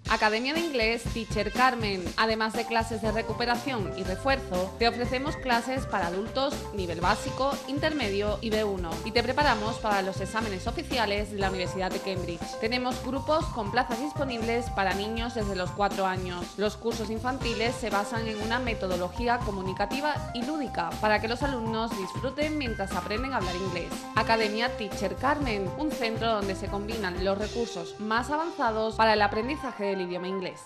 Academia de Inglés Teacher Carmen. Además de clases de recuperación y refuerzo, te ofrecemos clases para adultos nivel básico, intermedio y B1 y te preparamos para los exámenes oficiales de la Universidad de Cambridge. Tenemos grupos con plazas disponibles para niños desde los 4 años. Los cursos infantiles se basan en una metodología comunicativa y lúdica para que los alumnos disfruten mientras aprenden a hablar inglés. Academia Teacher Carmen, un centro donde se combinan los recursos más avanzados para el aprendizaje del idioma inglés.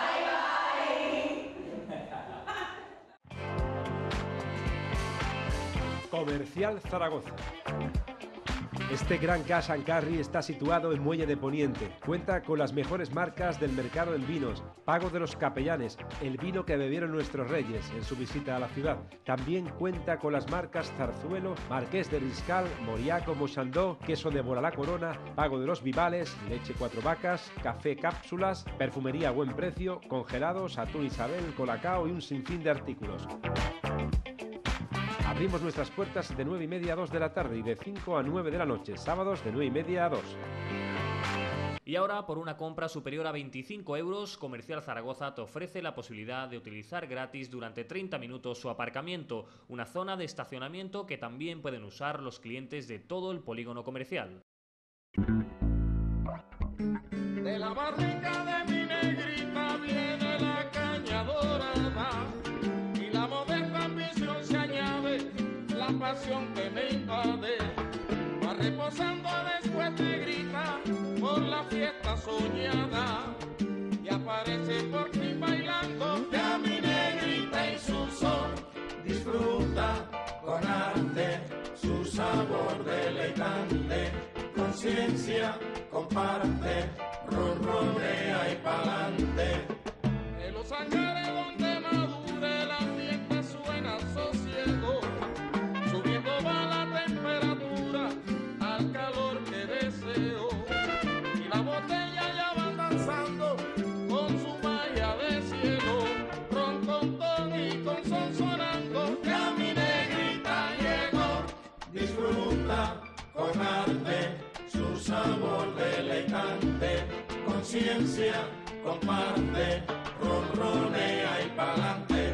Comercial Zaragoza. Este gran cash and carry está situado en Muelle de Poniente. Cuenta con las mejores marcas del mercado en vinos, Pago de los Capellanes, el vino que bebieron nuestros reyes en su visita a la ciudad. También cuenta con las marcas Zarzuelo, Marqués de Riscal, Moriaco, Mochandó, queso de Bora la Corona, Pago de los Vivales, leche 4 vacas, café cápsulas, perfumería a buen precio, congelados, atún Isabel, colacao y un sinfín de artículos. Abrimos nuestras puertas de 9:30 a 2 de la tarde y de 5 a 9 de la noche, sábados de 9:30 a 2. Y ahora, por una compra superior a 25 euros, Comercial Zaragoza te ofrece la posibilidad de utilizar gratis durante 30 minutos su aparcamiento, una zona de estacionamiento que también pueden usar los clientes de todo el polígono comercial. De la barrica de mi negrita viene la caña dorada y la moderna ambición se añade, la pasión que me invade. Va reposando después negrita por la fiesta soñada y aparece por fin bailando. Ya mi negrita y su son disfruta con arte su sabor deleitante. Conciencia comparte, ronronea y pa'lante. En los hangares donde madure la fiesta suena sosiego, subiendo va la temperatura al calor que deseo. Y la botella ya van danzando con su malla de cielo, ron con ton y con son sonando. Ya mi negrita llegó, disfruta con arte su sabor deleitante. Conciencia comparte, ronronea y pa'lante.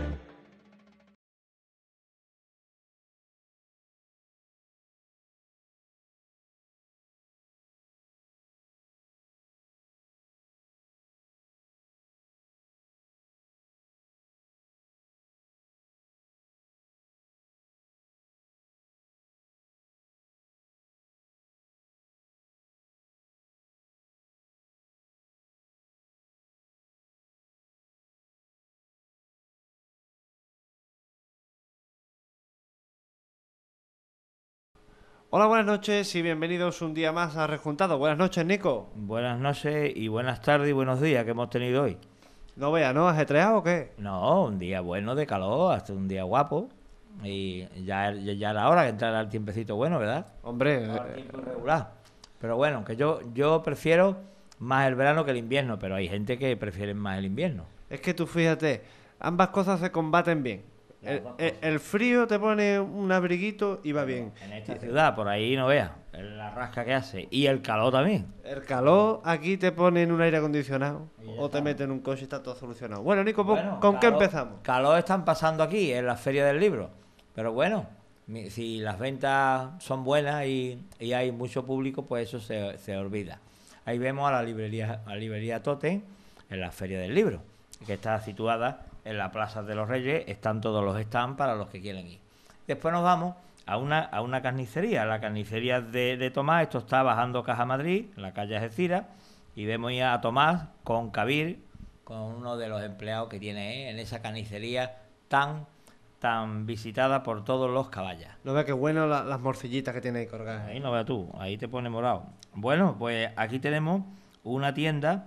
Hola, buenas noches y bienvenidos un día más a Rejuntado. Buenas noches, Nico. Buenas noches y buenas tardes y buenos días que hemos tenido hoy. No veas, ¿no? ¿Ajetreado o qué? No, un día bueno de calor, hasta un día guapo. Y ya era hora que entrara el tiempecito bueno, ¿verdad? Hombre, El tiempo regular. Pero bueno, que yo prefiero más el verano que el invierno, pero hay gente que prefiere más el invierno. es que tú fíjate, ambas cosas se combaten bien. El frío te pone un abriguito y va bien. En esta ciudad, por ahí no veas, la rasca que hace. Y el calor también. El calor aquí te pone en un aire acondicionado o te meten en un coche y está todo solucionado. Bueno, Nico, Bueno, ¿con qué empezamos? Calor están pasando aquí en la Feria del Libro. Pero bueno, si las ventas son buenas y hay mucho público, pues eso se olvida. Ahí vemos a la librería Totem en la Feria del Libro, que está situada en la Plaza de los Reyes. Están todos los stands para los que quieren ir. Después nos vamos a una carnicería, la carnicería de Tomás. Esto está bajando Caja Madrid, en la calle Algeciras, y vemos ya a Tomás con Kabir, con uno de los empleados que tiene en esa carnicería tan visitada por todos los caballas. No veas qué bueno las morcillitas que tiene ahí colgadas. Ahí no veas tú, ahí te pone morado. Bueno, pues aquí tenemos una tienda,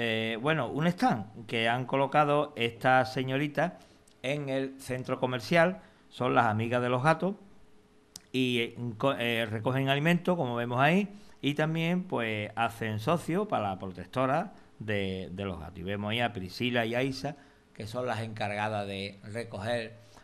un stand que han colocado estas señoritas en el centro comercial. Son las amigas de los gatos y recogen alimentos, como vemos ahí, y también pues hacen socio para la protectora de los gatos. Y vemos ahí a Priscila y a Isa, que son las encargadas de recoger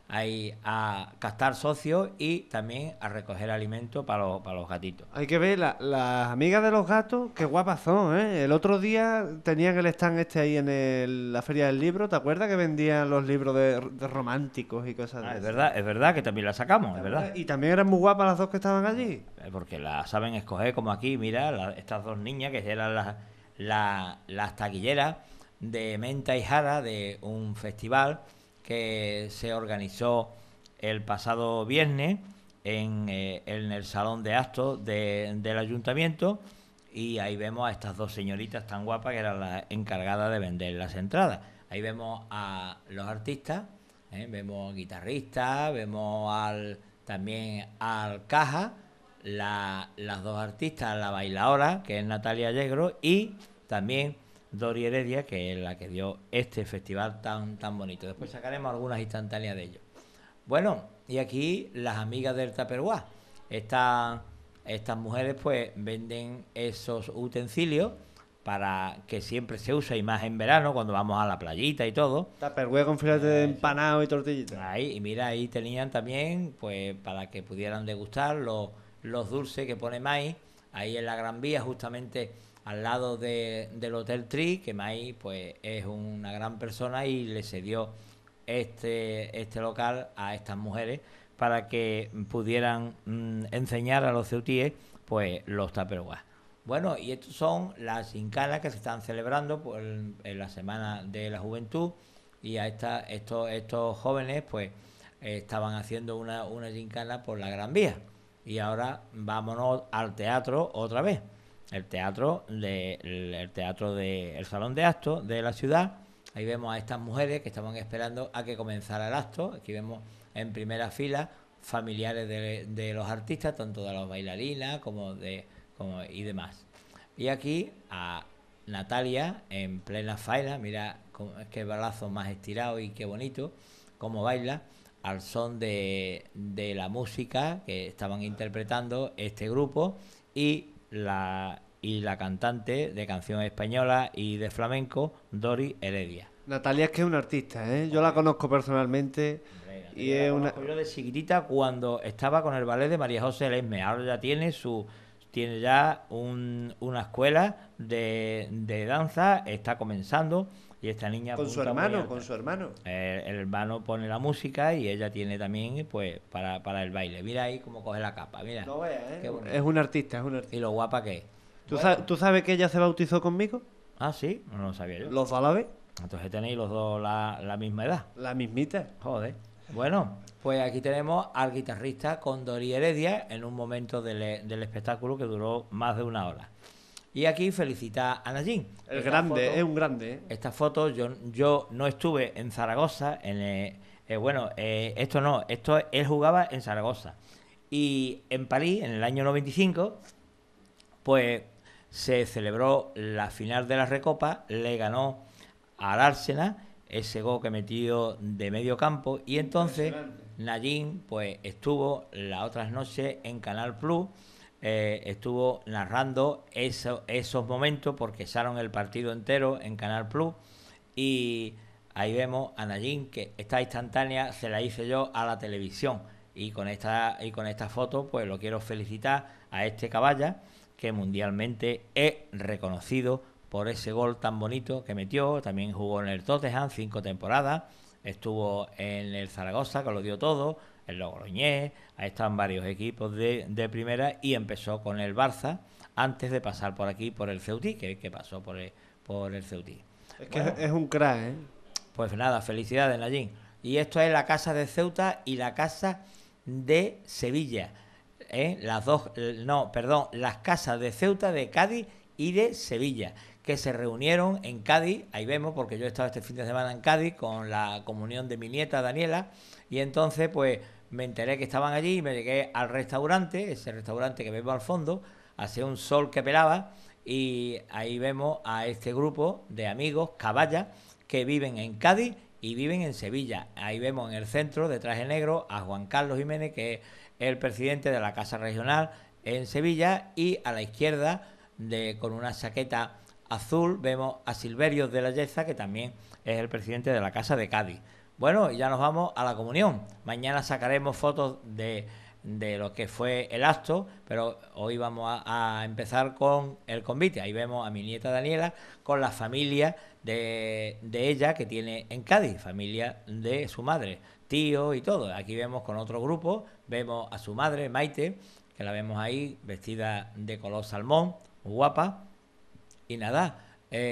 ahí a captar socios y también a recoger alimento para los gatitos. Hay que ver, las amigas de los gatos, qué guapas son, ¿eh? El otro día tenían el stand ahí en la Feria del Libro, ¿te acuerdas que vendían los libros de románticos y cosas de esas? Es verdad que también la sacamos, es verdad. Y también eran muy guapas las dos que estaban allí. Porque la saben escoger, como aquí, mira, estas dos niñas que eran las taquilleras de Menta y Jara, de un festival que se organizó el pasado viernes en el salón de actos del ayuntamiento, y ahí vemos a estas dos señoritas tan guapas que eran las encargadas de vender las entradas. Ahí vemos a los artistas, vemos guitarristas, vemos también al caja, las dos artistas, la bailadora, que es Natalia Allegro, y también Dori Heredia, que es la que dio este festival tan bonito. Después sacaremos algunas instantáneas de ellos. Bueno, y aquí las amigas del Tupperware. Estas mujeres pues venden esos utensilios para que siempre se usa, y más en verano cuando vamos a la playita y todo. Tupperware con filete de empanado y tortillitas. Ahí, y mira, ahí tenían también, pues para que pudieran degustar los dulces que pone Mai, ahí en la Gran Vía, justamente al lado del Hotel Tree, que Mai pues es una gran persona y le cedió este local a estas mujeres para que pudieran enseñar a los ceutíes pues los Tupperware. Bueno, y estos son las gincanas que se están celebrando en la Semana de la Juventud, y a estos jóvenes pues estaban haciendo una gincana por la Gran Vía. Y ahora vámonos al teatro otra vez. El teatro del Salón de Actos de la ciudad. Ahí vemos a estas mujeres que estaban esperando a que comenzara el acto. Aquí vemos en primera fila familiares de los artistas, tanto de las bailarinas y demás. Y aquí a Natalia en plena faena, mira qué balazo más estirado y qué bonito, cómo baila al son de la música que estaban interpretando este grupo y la cantante de canción española y de flamenco, Dori Heredia. Natalia es que es una artista, ¿eh? Yo la conozco personalmente. Y es una... Yo de chiquitita cuando estaba con el ballet de María José Lesme. Ahora ya tiene ya una escuela de danza, está comenzando, y esta niña con su hermano. El hermano pone la música y ella tiene también pues para el baile. Mira ahí cómo coge la capa, mira. No veas, es un artista, Y lo guapa que es. ¿Tú sabes que ella se bautizó conmigo? Ah, sí, no lo sabía yo. ¿Los dos a la vez? Entonces tenéis los dos la misma edad. La mismita. Joder. Bueno, pues aquí tenemos al guitarrista con Dori Heredia en un momento del espectáculo que duró más de una hora. Y aquí felicita a Nayín. Es un grande. ¿eh? Esta foto, yo no estuve en Zaragoza, él jugaba en Zaragoza. Y en París, en el año 95, pues se celebró la final de la Recopa, le ganó al Arsenal, ese gol que metió de medio campo, y entonces Nayín pues estuvo las otras noches en Canal Plus, estuvo narrando esos momentos porque echaron el partido entero en Canal Plus, y ahí vemos a Nayín, que esta instantánea se la hice yo a la televisión, y con esta foto pues lo quiero felicitar a este caballa que mundialmente es reconocido por ese gol tan bonito que metió. También jugó en el Tottenham 5 temporadas, estuvo en el Zaragoza, que lo dio todo, en Logroñés, ahí están varios equipos de primera, y empezó con el Barça antes de pasar por aquí, por el Ceutí, que pasó por el Ceutí. Es que es un crack, ¿eh? Pues nada, felicidades, Nayín. Y esto es la casa de Ceuta y la casa de Sevilla. Las casas de Ceuta, de Cádiz y de Sevilla, que se reunieron en Cádiz. Ahí vemos, porque yo he estado este fin de semana en Cádiz con la comunión de mi nieta Daniela, y entonces pues me enteré que estaban allí y me llegué al restaurante, ese restaurante que vemos al fondo, hacía un sol que pelaba, y ahí vemos a este grupo de amigos, caballas, que viven en Cádiz y viven en Sevilla. Ahí vemos en el centro, de traje negro, a Juan Carlos Jiménez, que es el presidente de la Casa Regional en Sevilla, y a la izquierda, con una chaqueta azul, vemos a Silverio de la Yeza, que también es el presidente de la Casa de Cádiz. Bueno, ya nos vamos a la comunión. Mañana sacaremos fotos de lo que fue el acto, pero hoy vamos a empezar con el convite. Ahí vemos a mi nieta Daniela con la familia de ella que tiene en Cádiz, familia de su madre, tío y todo. Aquí vemos con otro grupo, vemos a su madre, Maite, que la vemos ahí vestida de color salmón, muy guapa. Y nada,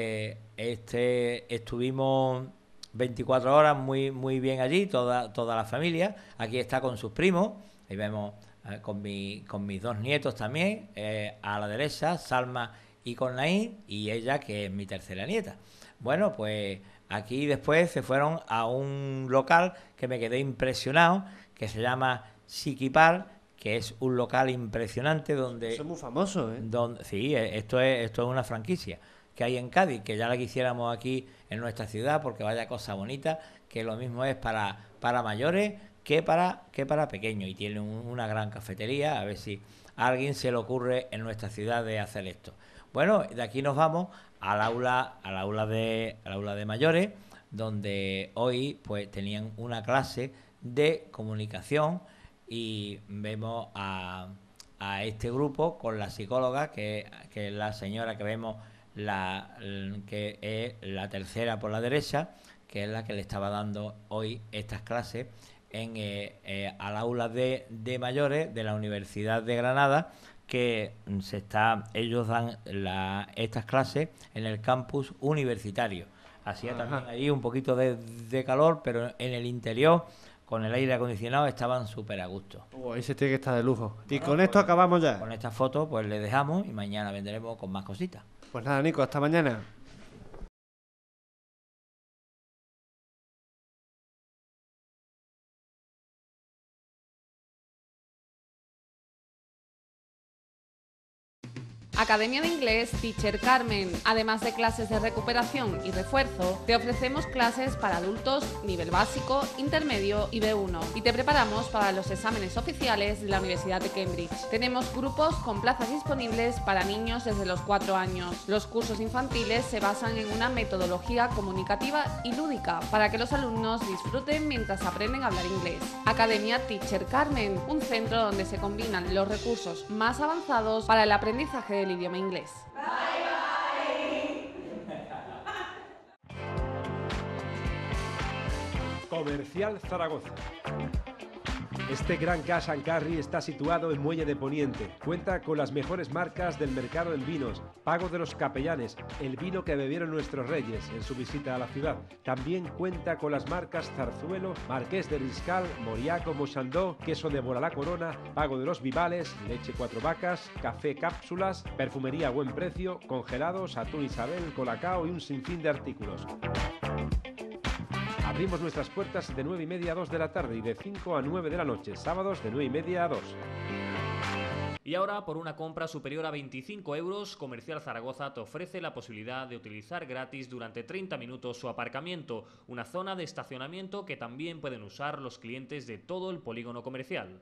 estuvimos 24 horas muy bien allí, toda la familia. Aquí está con sus primos. Ahí vemos con mis dos nietos también, a la derecha, Salma y Cornaín, y ella, que es mi tercera nieta. Bueno, pues aquí después se fueron a un local que me quedé impresionado, que se llama Siquipar, que es un local impresionante donde... Eso es muy famoso, ¿eh? Sí, esto es una franquicia que hay en Cádiz, que ya la quisiéramos aquí en nuestra ciudad, porque vaya cosa bonita, que lo mismo es para mayores que para pequeños, y tiene una gran cafetería. A ver si a alguien se le ocurre en nuestra ciudad de hacer esto. Bueno, de aquí nos vamos al aula de mayores, donde hoy pues tenían una clase de comunicación, y vemos a este grupo con la psicóloga, que es la señora que vemos, que es la tercera por la derecha, que es la que le estaba dando hoy estas clases al aula de mayores de la Universidad de Granada, que ellos dan estas clases en el campus universitario. Hacía también ahí un poquito de calor, pero en el interior, con el aire acondicionado, estaban súper a gusto. Ahí se tiene que estar de lujo. Y Bueno, con esto acabamos ya. Con esta foto pues le dejamos, y mañana vendremos con más cositas. Pues nada, Nico, hasta mañana. Academia de Inglés Teacher Carmen. Además de clases de recuperación y refuerzo, te ofrecemos clases para adultos nivel básico, intermedio y B1, y te preparamos para los exámenes oficiales de la Universidad de Cambridge. Tenemos grupos con plazas disponibles para niños desde los 4 años. Los cursos infantiles se basan en una metodología comunicativa y lúdica para que los alumnos disfruten mientras aprenden a hablar inglés. Academia Teacher Carmen, un centro donde se combinan los recursos más avanzados para el aprendizaje del idioma inglés. Comercial Zaragoza. Este gran cash and carry está situado en Muelle de Poniente. Cuenta con las mejores marcas del mercado en vinos, Pago de los Capellanes, el vino que bebieron nuestros reyes en su visita a la ciudad. También cuenta con las marcas Zarzuelo, Marqués de Riscal, Moriaco, Mochandó, queso de Bora la Corona, Pago de los Vivales, leche 4 vacas, café cápsulas, perfumería a buen precio, congelados, atún Isabel, colacao y un sinfín de artículos. Abrimos nuestras puertas de 9:30 a 2 de la tarde y de 5 a 9 de la noche, sábados de 9:30 a 2. Y ahora, por una compra superior a 25 euros, Comercial Zaragoza te ofrece la posibilidad de utilizar gratis durante 30 minutos su aparcamiento, una zona de estacionamiento que también pueden usar los clientes de todo el polígono comercial.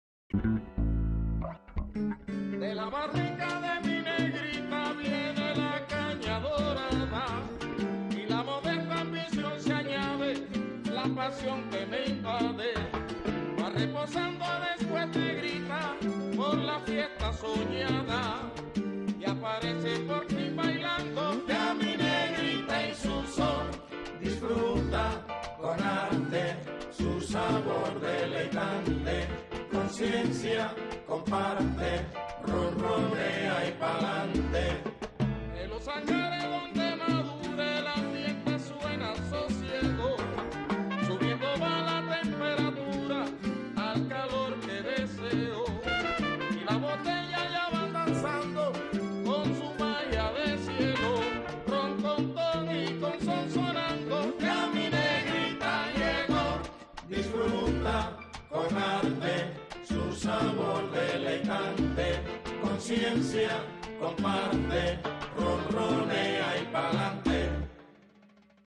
De la barrica de mi negrita viene la caña dorada, y la moderna ambición se añade, la pasión que me invade. Va reposando después negrita por la fiesta soñada, y aparece por fin bailando ya mi negrita y su son. Disfruta con arte su sabor deleitante, conciencia comparte, ronronea y pa'lante. En los hangares donde madure la fiesta suena sosiego, subiendo va la temperatura al calor que deseo, y la botella ya va danzando con su malla de cielo, ron con ton y con son sonando, ya mi negrita llegó. Disfruta con arte su sabor deleitante, conciencia comparte, ronronea y pa'lante.